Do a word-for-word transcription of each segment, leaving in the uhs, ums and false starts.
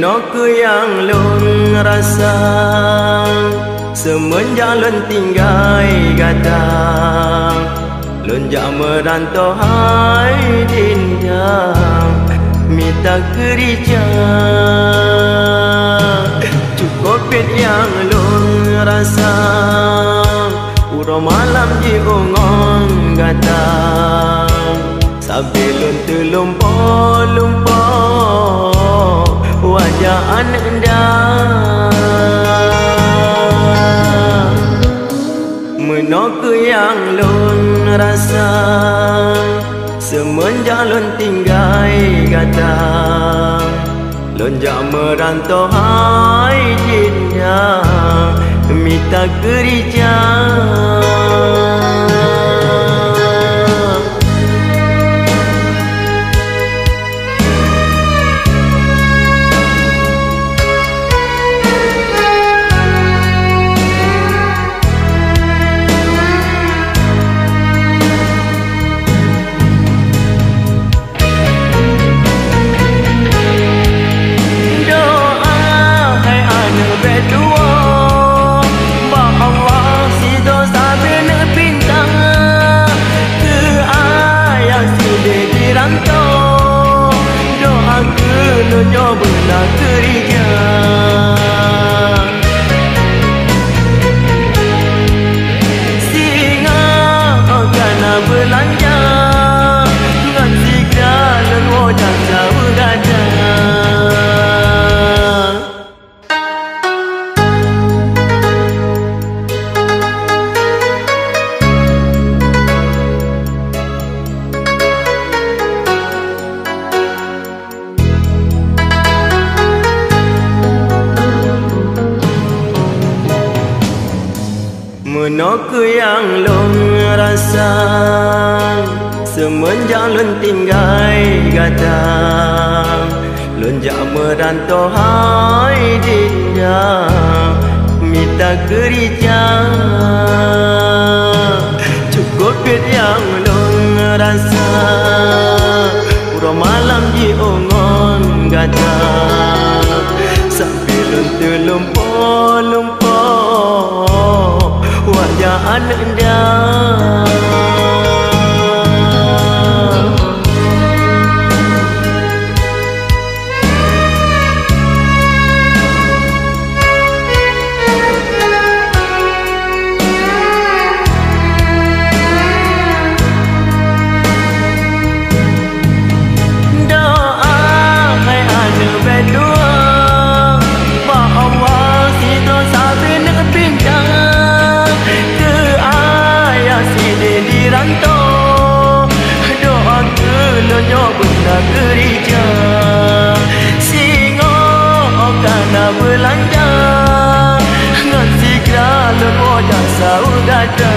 Menokku yang lun rasa semenjak lun tinggai kata lun jak merantau hai dinjang minta kerja cukup pet yang lun rasa uro malam ji ungon kata sambil lun terlumpur-lumpur wajah anda menokku yang lun rasa semenjak lun tinggai kata lun jak merantau hai jinnya minta kerja Doa benar kerja singa kena belanja ngan siga dan wajah jauh gajah menokku yang lun rasa semenjak lun tinggai kata lun jak merantau hai dinja minta kerja cukup pet yang lun rasa uro malam ji ungon kata sambil lun terlumpur-lumpur wajah anda doa hai anu berdua ba Allah si dosa bener bintang doa kelonyo benar kerja singo kana belanja ngan sigra lemo jasa udada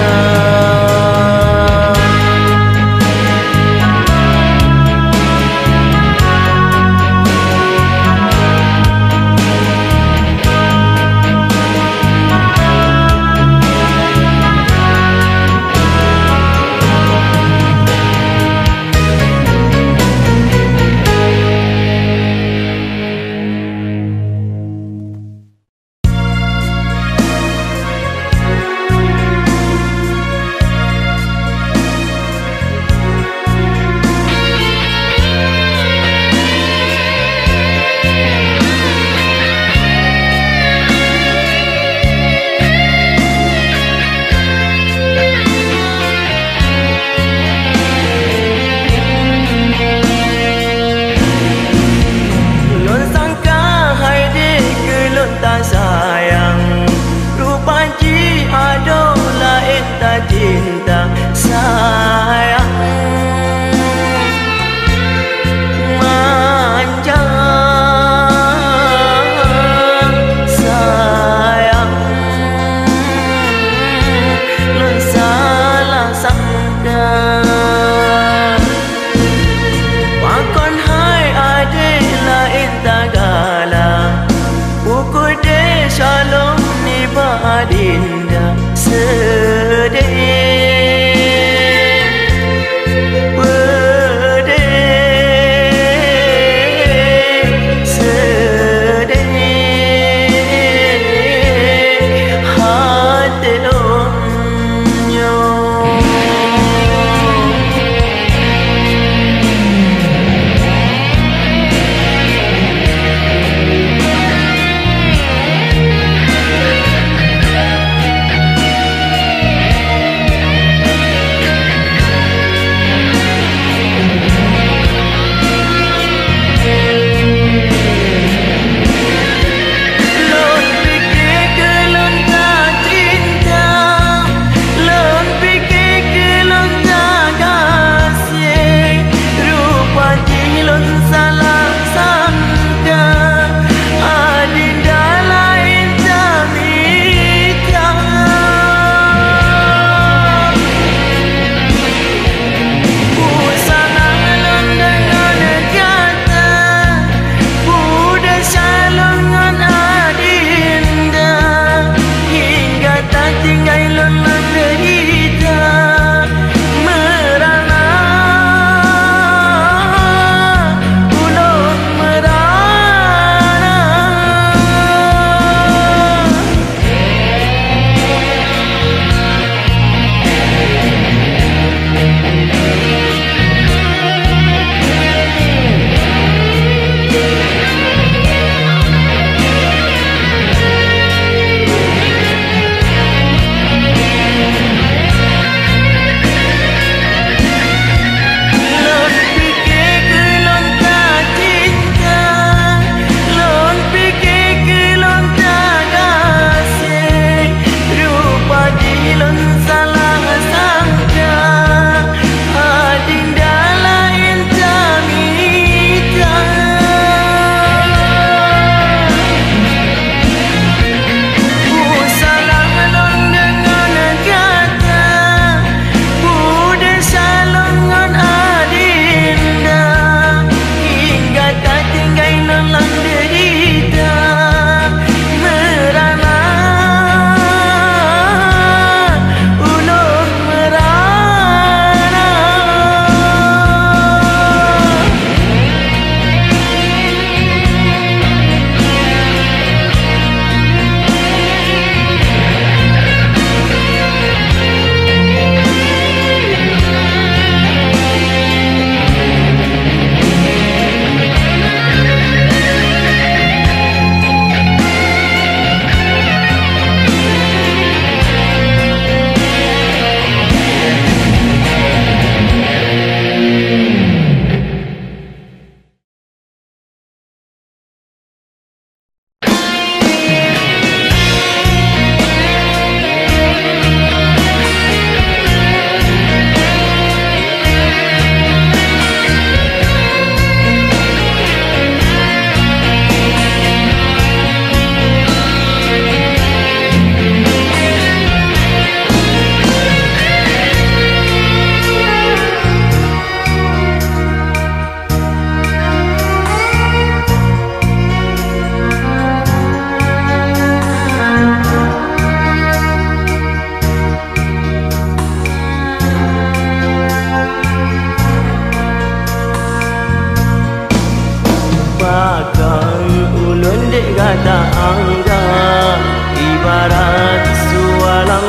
londe gata angga ibarat sualang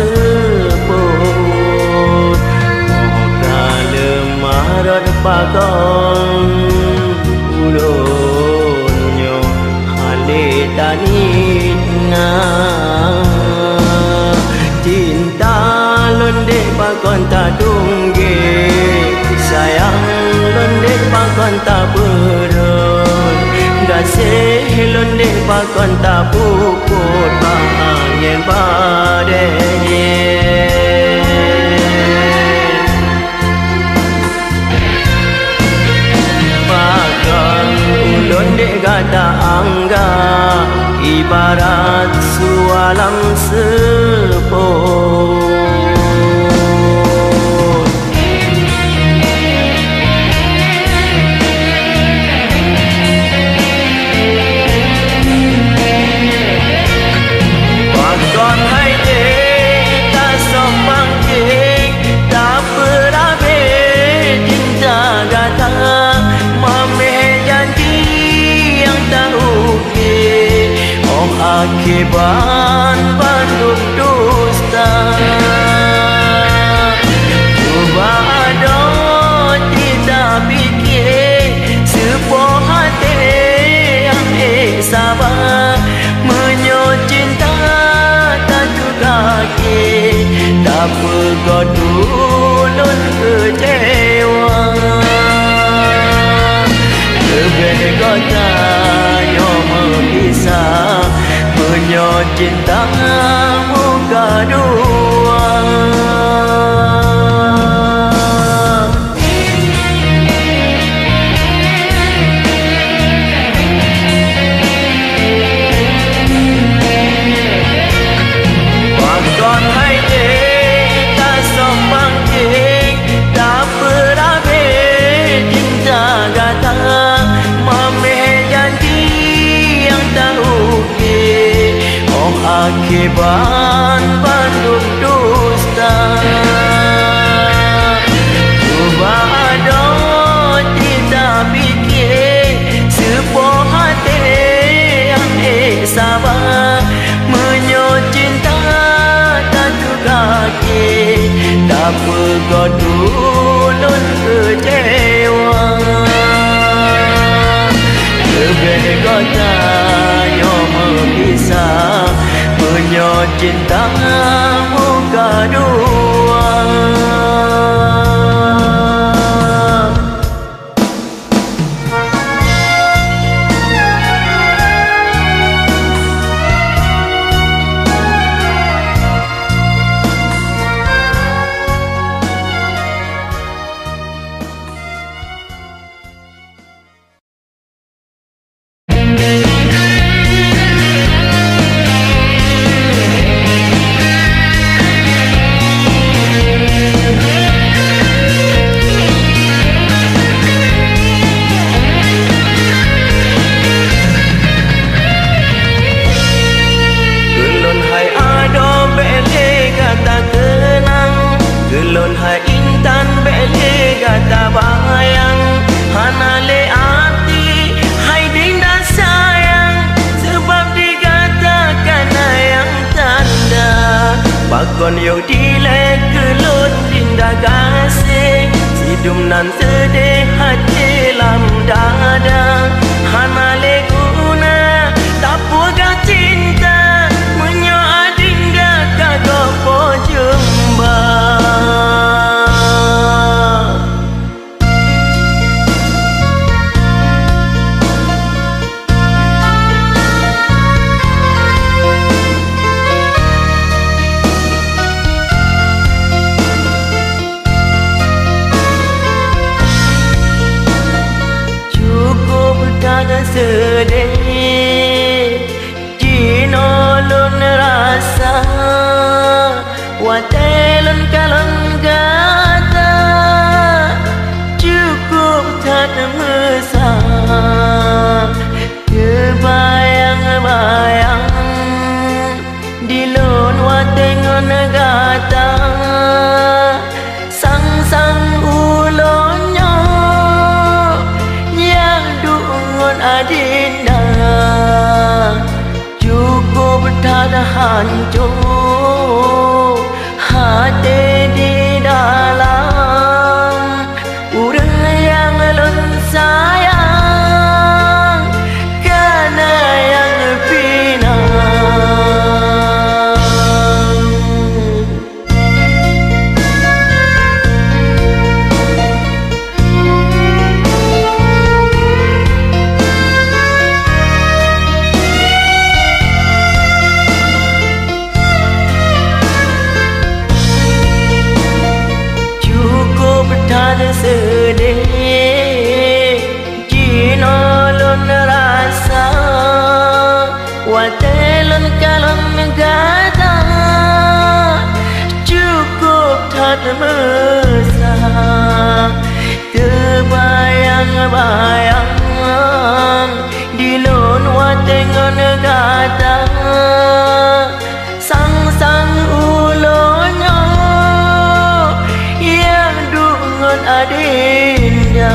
seput moga lemah rod pagon ulunyo hale danina cinta londe pagon tak dungge sayang londe pagon tak berun gasih londe pagon tak puput angin badai pagon londe gata angga ibarat sualam seput akiban bandung dusta cuba ada tidak fikir sebuah hati yang eh sabar menyo cinta tak kaki tak pergo dulun kecewa lebih kota yang memisah menyo cintamu kedua pakon hai dek tak sombang king tak berabe cinta gata mameh janji yang tak ukir akiban bandung dusta cuba ada tidak fikir sebuah hati yang eh sabar menyo cinta tak kaki tak pergo dulun kecewa lebih kota yang memisah menyo cintamu kedua Gelon hai intan bele gata bayang hanale ati hai dinda sayang sebab dikatakan yang tanda bakon yo dile gelon dinda kasih hidum nan sedih hati lam dada hanale guna tak puga cinta menyo adinda kagopo jemba sedih Cino lun rasa watelun kalon gata cukup tak mesah kebayang-bayang di lun watengon gata sang-sang ulonyo yang dungon adinda dan hancur hati di dalam urang yang lun sayang karena yang pinang. Sedih Cina lun rasa Watelun kalon gata Cukup tak mesra Terbayang-bayang Di lun watengon gata Sang-sang ulonyo Yang dungon adinda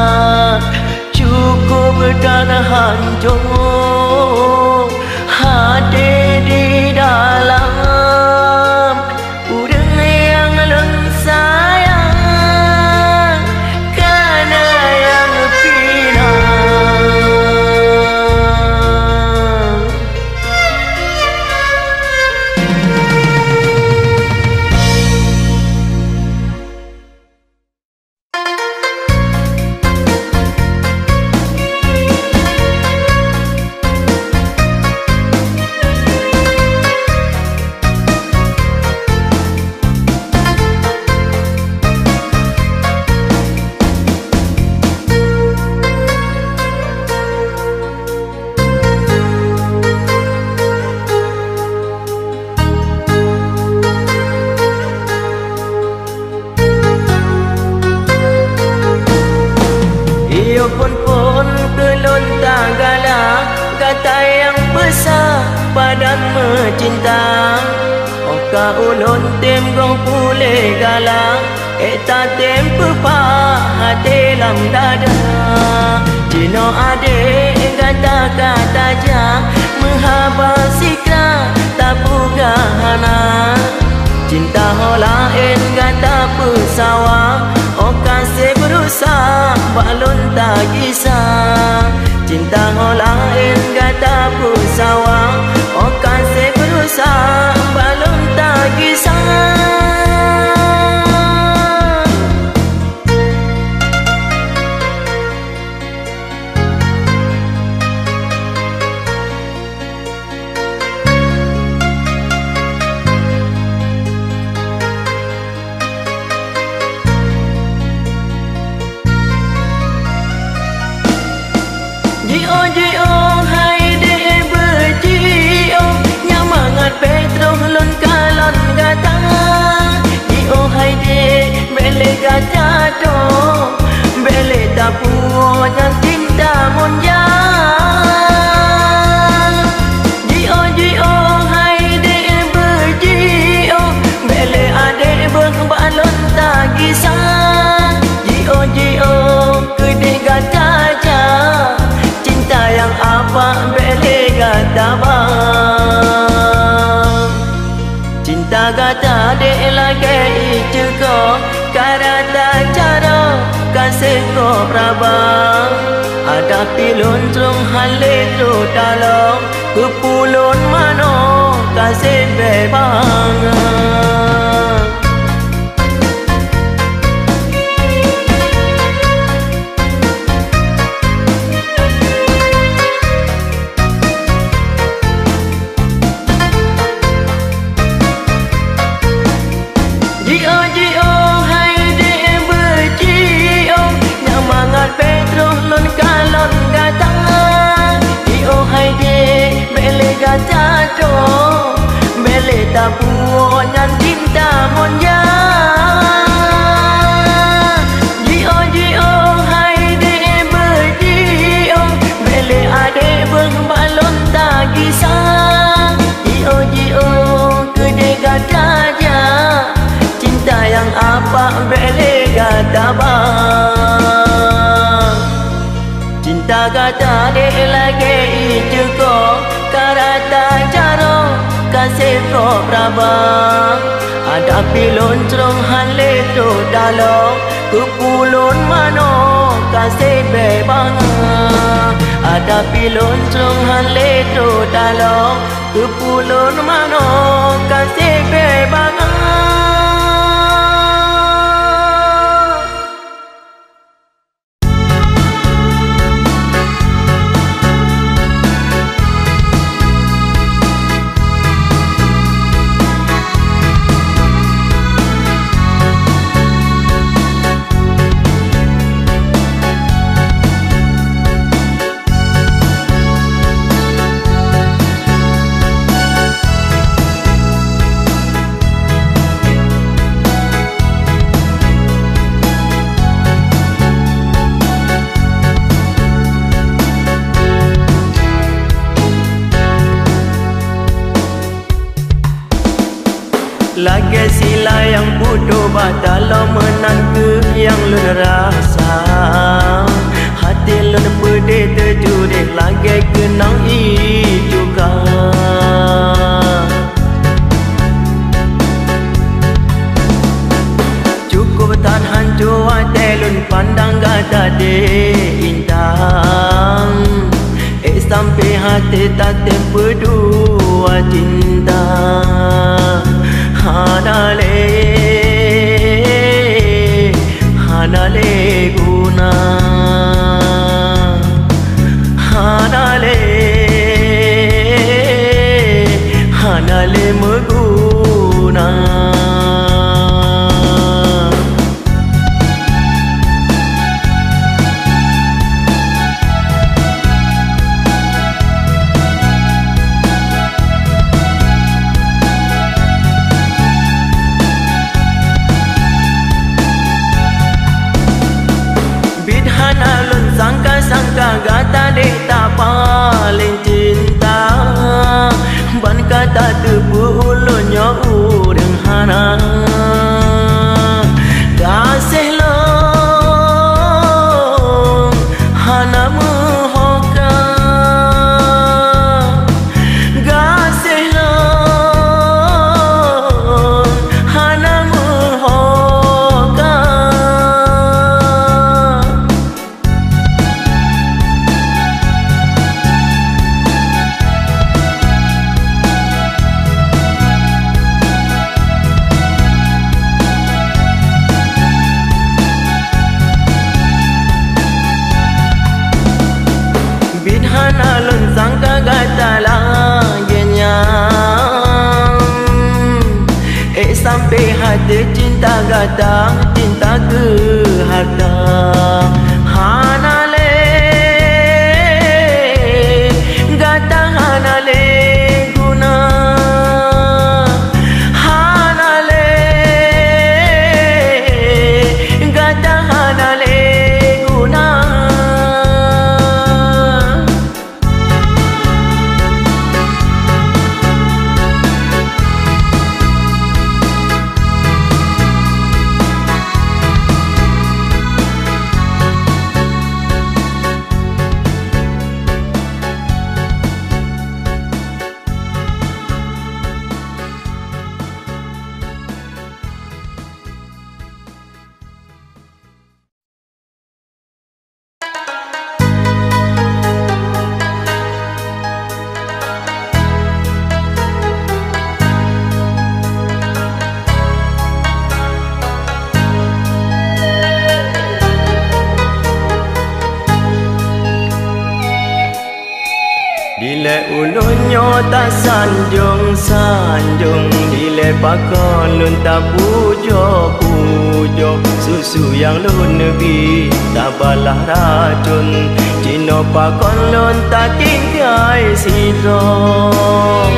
cukup dan hancur hati di dalam urang yang lun sayang karena yang pinang. Pun-pun kelun tanggala kata yang besar padan mencinta Oka ulun tem gong pulih gala Eta tem pepah hati lam dada Cino adik kata-kata ja Menghabasikra tak pugahana Cinta holain kata pesawah Oka se berusaha balon tak kisah Cinta holain kata pesawah Oka se berusaha balon tak kisah. Gata bele tapuo yang cinta monja Jio jio hai de berjio bele ade berbalon tak kisah Jio jio kede gata ja cinta yang apa bele gata bang cinta gata de lagi ijeko karata cara kasih ko prabang ada pilon trong hale tro dalong kepulon mano kasih bebang Jio jio Petro lon kalon gata Io hai de bele gata do bele tapuo nyan cinta monja Jio jio hai de berjio bele ade berbalon tak kisah Jio jio kede gata ja cinta yang apa bele gata bang cinta gata de lagi ijeko karata jaro kasih kau rabang ada pilon cerong hale to dalong kepulon mano kasih bebang ada pilon cerong hale to dalong kepulon mano kasih bebang lagi sila yang bodoh batalo menangke yang lun rasa hati lun pedih terjudih lagi kenang i juga cukup tahan jua telun pandang gata de intang eh sampai hati tak tempedua cinta hanale hanale guna hanale hanale meguna sangka-sangka gata dek tak paling cinta ban kata tepu ulunnya urang hana kasih long hana muhoka kasih long hana muhoka alun sangka gata langenya eh sampai hati cinta gata cinta ke harta hanale gata hanale guna hanale gata hanale guna dile ulunyo tak sanjung sanjung dile pakon lun tak pujo pujo susu yang lun nebi tak balah racun cino pakon lun tak tingkai sidong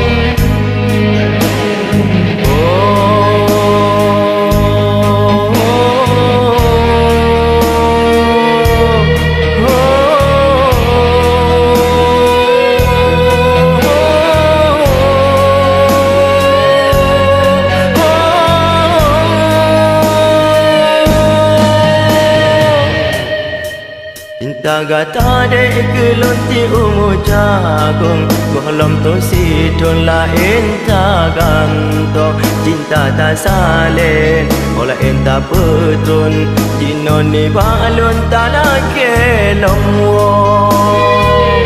cinta Cinta gata dek kelon ti umu jagung Golom tu si tun lain tak gantung Cinta tak salin olah entah petun Jinon ni balun tak lagi lomwong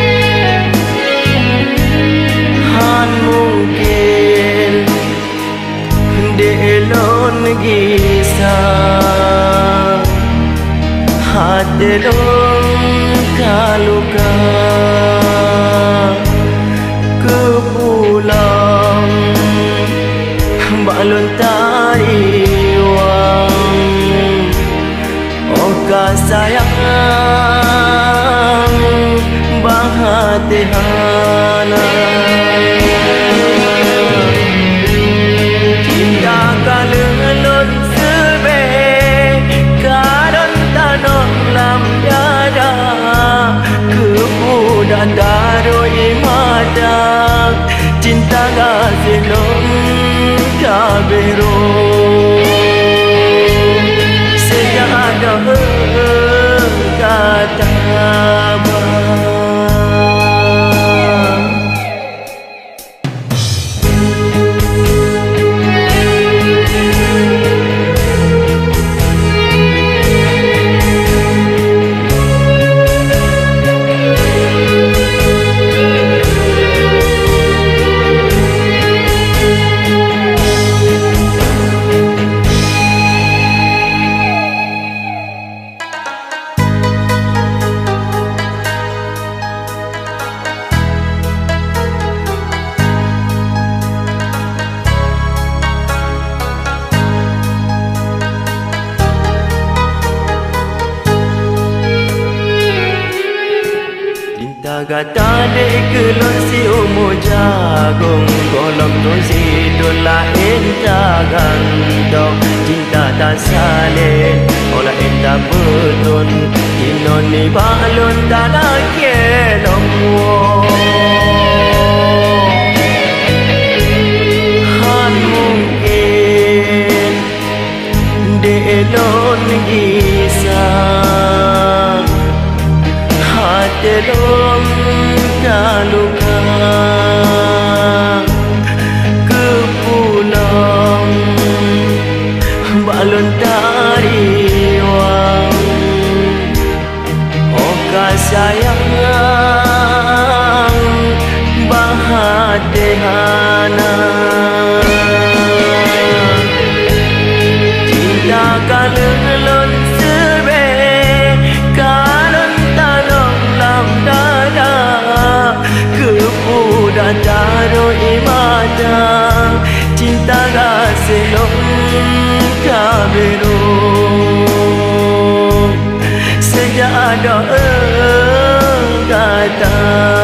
Han mungkin delon gisah hati long kaluka kepulang balon tariwang oka sayang bahati hana cinta kalelon sebe karon tanong lam dada kemudah daroi madak cinta gazelong kabero sejak ada kata Gata dek kelon si umu jagung Golong tu si dun lain tak gantung Cinta tak salin olah entah betun Jinon ni balun tak lagi lomwong Han mungkin delon gisah hati long kaluka kepulang balon tariwang oka sayang bahati hana cinta kalelon sebe karon tanong lam dada kemudah daroi madak cinta gazelong kabero sejak ada kata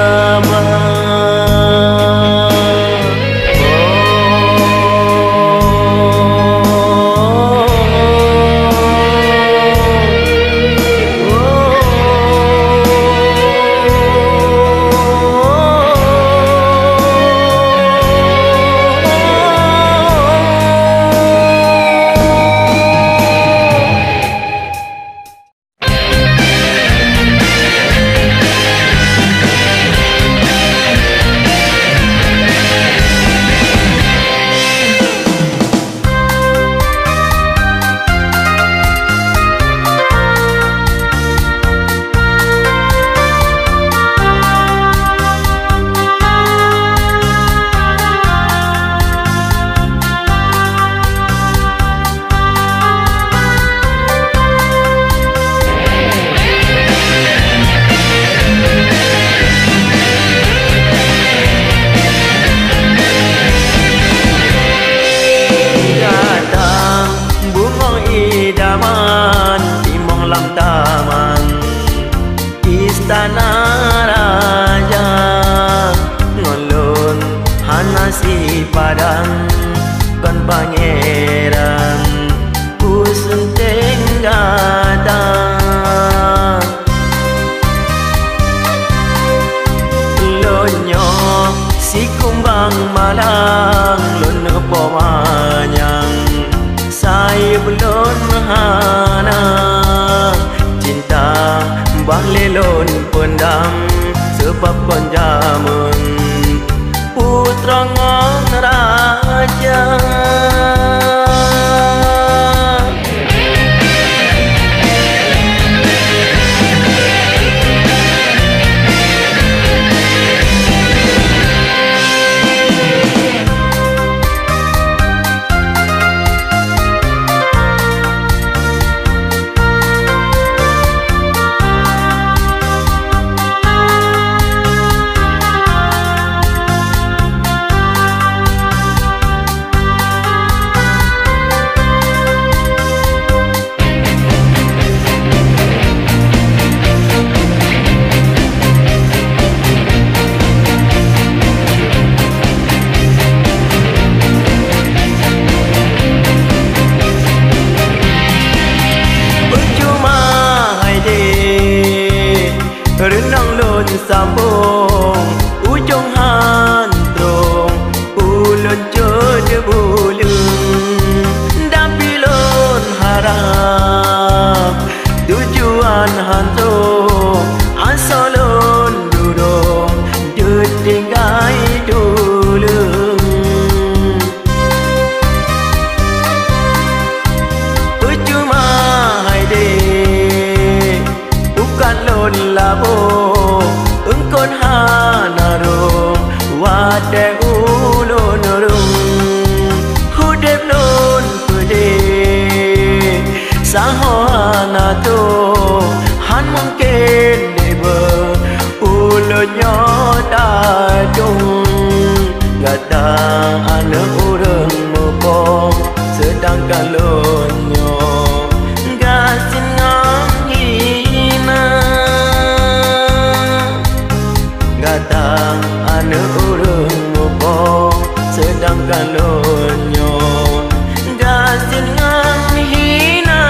si padang kon pangeran usenteng datang lonyo si kumbang malang lono pomanyang sai belon hana cinta ubah lelon pendam sebab penjamun putra ngon raja. Sambung ujung han trong ulun jodoh bulung dapilon harap tujuan hantu asalon duduk ditinggai dulu percuma hai dek bukan lon labung kon hanarung wade ulun rung hudep lon pede sahana to han mungkin debe ulun nyoda dung gata ane urang mopong sedangkan lon nyo gasin ngahina datang anak urang mopong sedangkan lonyo gasin nganghina.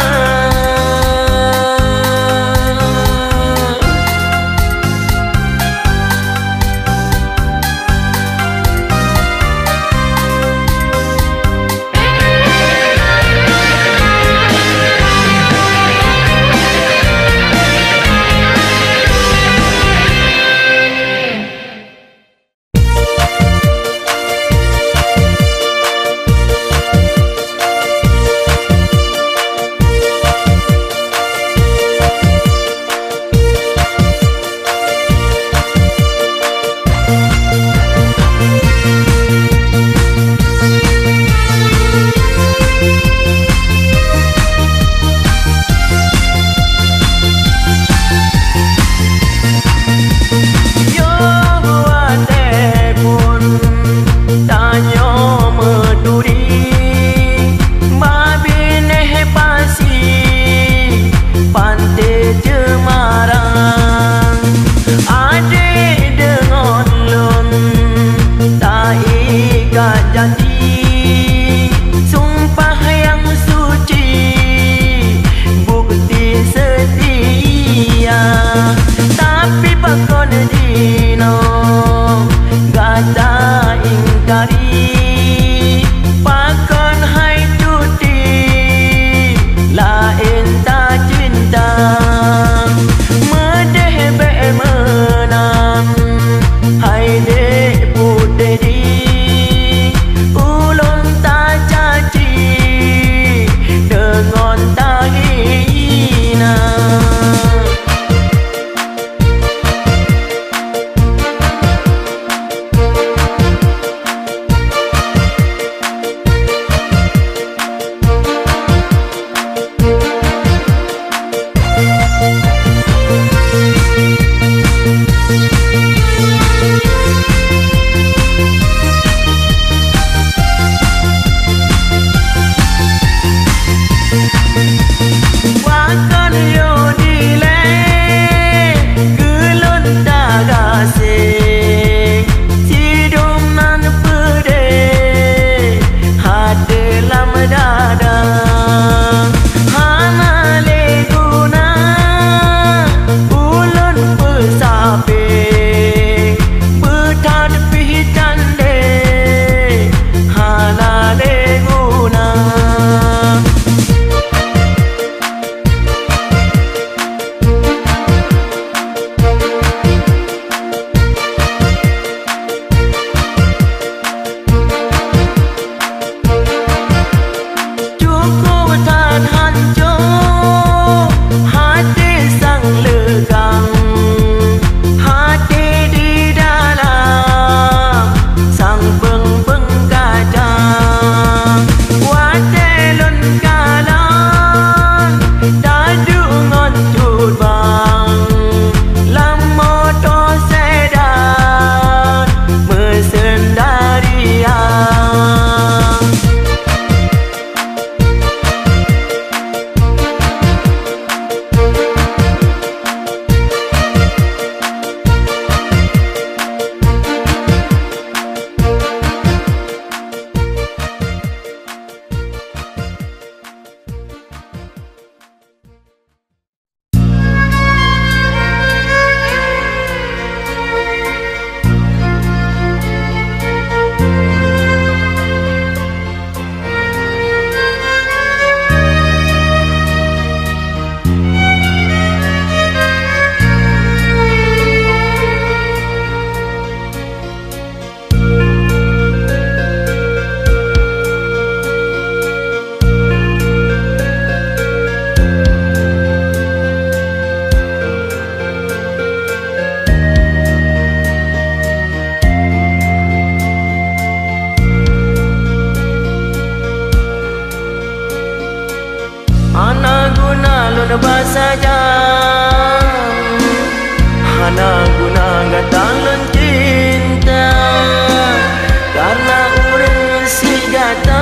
mana guna gatangan cinta karena urang si gata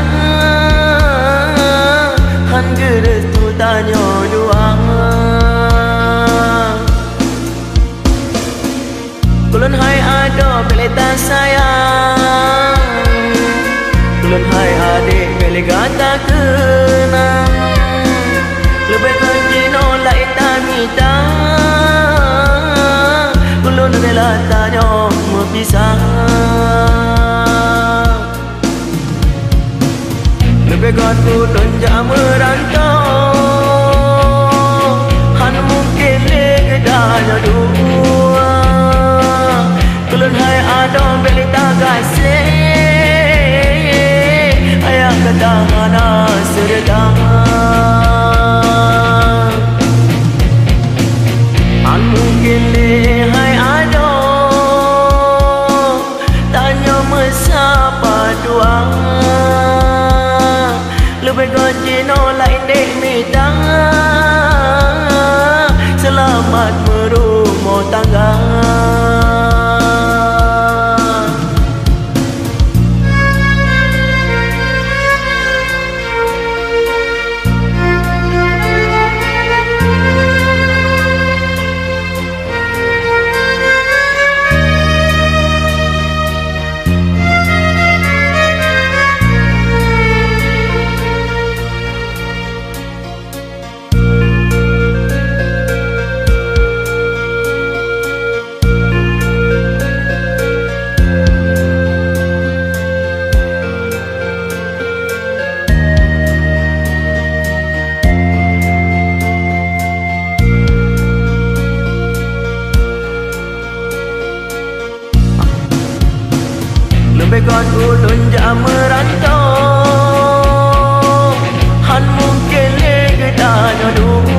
han geus tu tanyo dua kulun hai ado pelita sayang kulun hai adik beli gata kenang lebih kencino lain tamita kulun rela tanyo berpisah lebih kuat kulun jak merantau han mungkin legedanya dua kulun hai ado belita kasih ayah kata hana serta han mungkin lehai ado tanya mesapa dua lebih gojino lain dek mita selamat merumah tangga lebih kuat ulun jak merantau han mungkin legedanya dua